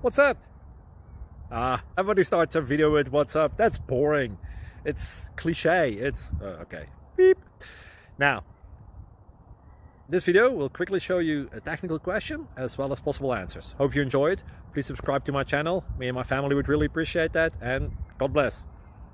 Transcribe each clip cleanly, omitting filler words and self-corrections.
What's up? Everybody starts a video with what's up. That's boring. It's cliche. It's okay. Beep. Now, this video will quickly show you a technical question as well as possible answers. Hope you enjoy it. Please subscribe to my channel. Me and my family would really appreciate that, and God bless.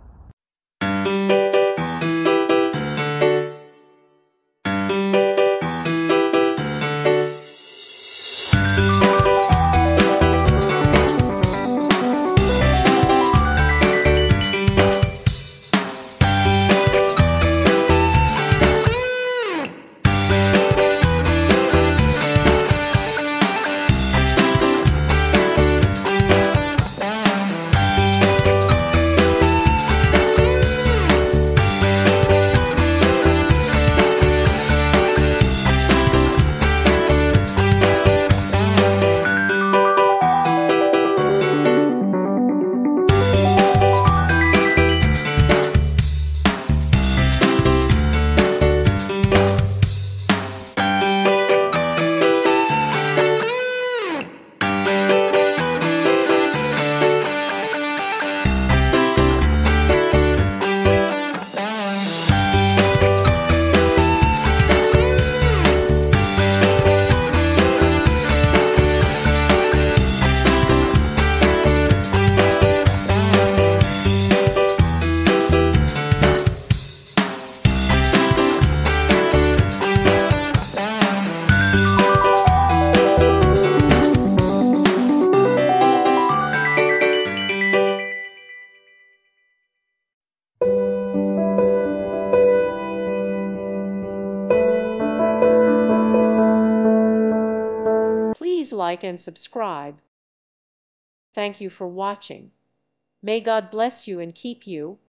Please like and subscribe. Thank you for watching. May God bless you and keep you.